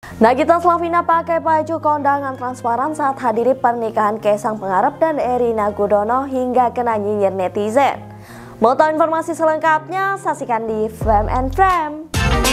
Nagita Slavina pakai baju kondangan transparan saat hadiri pernikahan Kaisang Pangarep dan Erina Gudono hingga kena nyinyir netizen. Mau tahu informasi selengkapnya? Saksikan di Frame and Frame.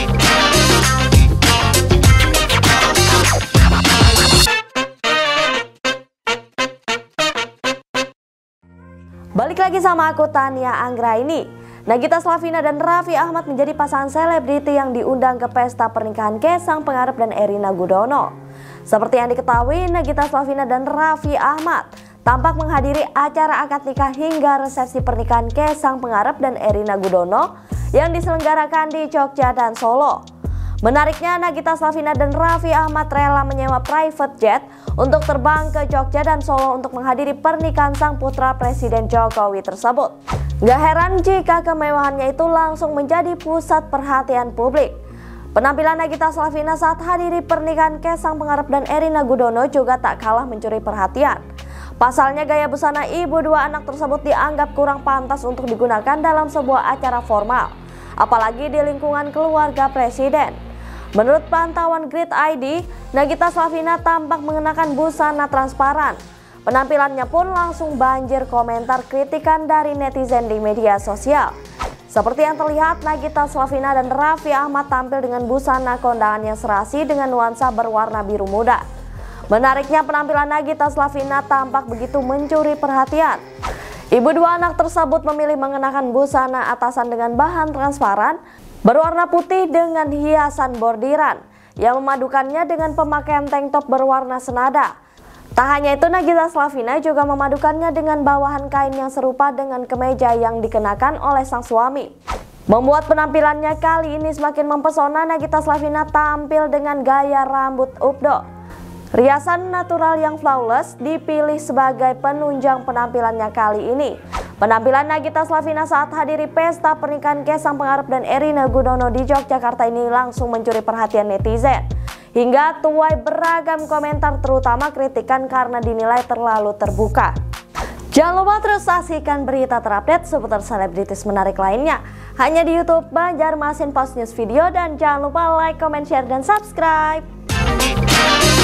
Balik lagi sama aku Tania Anggraini. Nagita Slavina dan Raffi Ahmad menjadi pasangan selebriti yang diundang ke pesta pernikahan Kaisang Pangarep dan Erina Gudono. Seperti yang diketahui, Nagita Slavina dan Raffi Ahmad tampak menghadiri acara akad nikah hingga resepsi pernikahan Kaisang Pangarep dan Erina Gudono yang diselenggarakan di Jogja dan Solo. Menariknya, Nagita Slavina dan Raffi Ahmad rela menyewa private jet untuk terbang ke Jogja dan Solo untuk menghadiri pernikahan sang putra Presiden Jokowi tersebut. Gak heran jika kemewahannya itu langsung menjadi pusat perhatian publik. Penampilan Nagita Slavina saat hadiri pernikahan Kaisang Pangarep dan Erina Gudono juga tak kalah mencuri perhatian. Pasalnya gaya busana ibu dua anak tersebut dianggap kurang pantas untuk digunakan dalam sebuah acara formal, apalagi di lingkungan keluarga presiden. Menurut pantauan Grid ID, Nagita Slavina tampak mengenakan busana transparan. Penampilannya pun langsung banjir komentar kritikan dari netizen di media sosial. Seperti yang terlihat, Nagita Slavina dan Raffi Ahmad tampil dengan busana kondangan yang serasi dengan nuansa berwarna biru muda. Menariknya, penampilan Nagita Slavina tampak begitu mencuri perhatian. Ibu dua anak tersebut memilih mengenakan busana atasan dengan bahan transparan berwarna putih dengan hiasan bordiran yang memadukannya dengan pemakaian tank top berwarna senada. Tak hanya itu, Nagita Slavina juga memadukannya dengan bawahan kain yang serupa dengan kemeja yang dikenakan oleh sang suami. Membuat penampilannya kali ini semakin mempesona. Nagita Slavina tampil dengan gaya rambut updo. Riasan natural yang flawless dipilih sebagai penunjang penampilannya kali ini. Penampilan Nagita Slavina saat hadiri pesta pernikahan Kaisang Pangarep dan Erina Gudono di Yogyakarta ini langsung mencuri perhatian netizen. Hingga tuai beragam komentar, terutama kritikan karena dinilai terlalu terbuka. Jangan lupa terus saksikan berita terupdate seputar selebritis menarik lainnya hanya di YouTube Banjarmasin Post News Video, dan jangan lupa like, comment, share, dan subscribe.